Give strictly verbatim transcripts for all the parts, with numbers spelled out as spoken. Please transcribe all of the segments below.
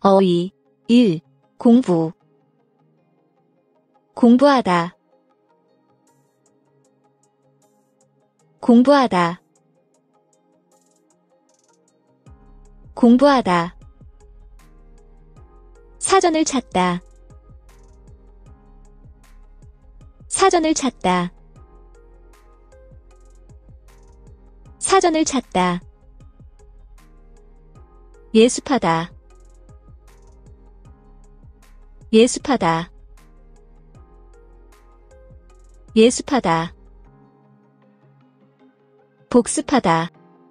어휘. 일. 공부. 공부하다. 공부하다. 공부하다. 사전을 찾다. 사전을 찾다. 사전을 찾다. 예습하다. 예습하다. 예습하다. 복습하다.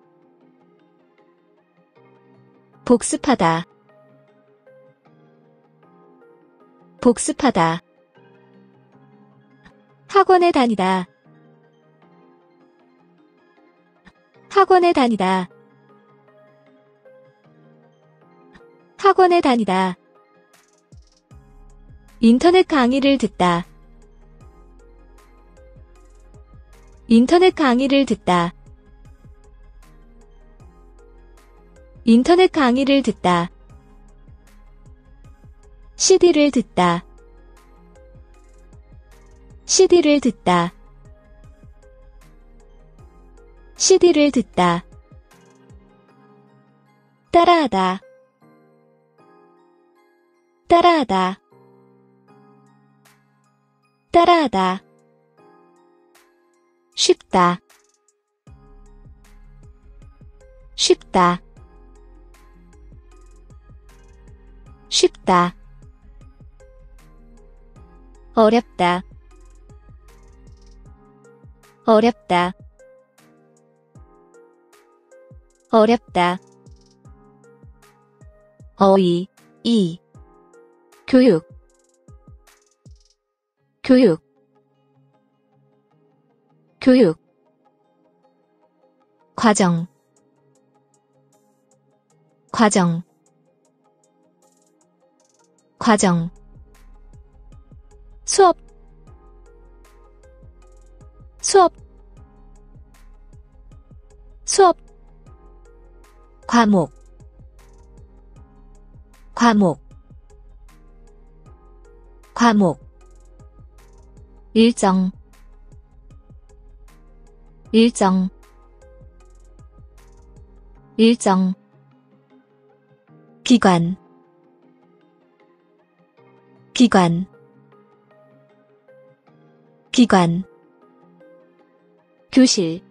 복습하다. 복습하다. 학원에 다니다. 학원에 다니다. 학원에 다니다. 인터넷 강의를 듣다. 인터넷 강의를 듣다. 인터넷 강의를 듣다. 씨디를 듣다. 씨디를 듣다. 씨디를 듣다. 따라하다. 따라하다. 따라하다. 쉽다. 쉽다. 쉽다. 어렵다. 어렵다. 어렵다. 어휘. 이. 교육. 교육. 교육. 과정. 과정. 과정. 수업. 수업. 수업. 과목. 과목. 과목. 일정. 일정. 일정. 기관. 기관. 기관. 교실.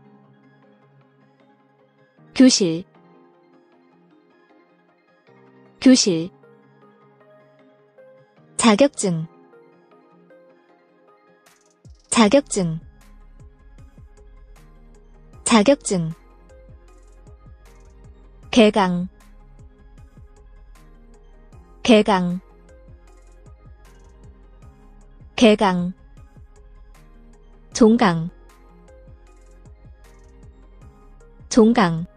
교실. 교실. 자격증. 자격증. 자격증. 개강. 개강. 개강. 종강. 종강.